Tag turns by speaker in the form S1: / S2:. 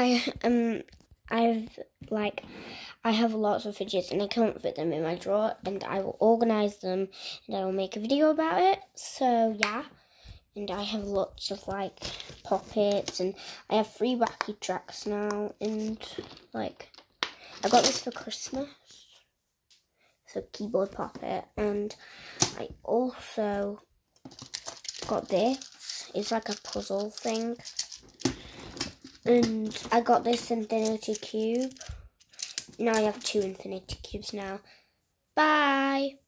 S1: I have lots of fidgets and I can't fit them in my drawer, and I will organise them and I will make a video about it. So yeah, and I have lots of like poppets, and I have 3 wacky tracks now, and like I got this for Christmas. So keyboard poppet, and I also got this. It's like a puzzle thing. And I got this infinity cube. Now I have 2 infinity cubes now. Bye!